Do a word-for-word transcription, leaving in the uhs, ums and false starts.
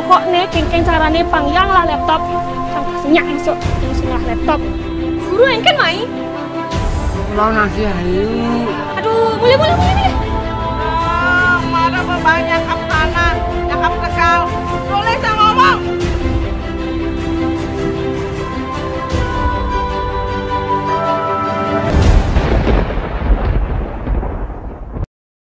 pokoknya kengkeng carane pangyang lah laptop sampai senyak masuk yang sengah laptop. Guru yang kan mai? Mau nasi ayu. Aduh, boleh boleh boleh boleh.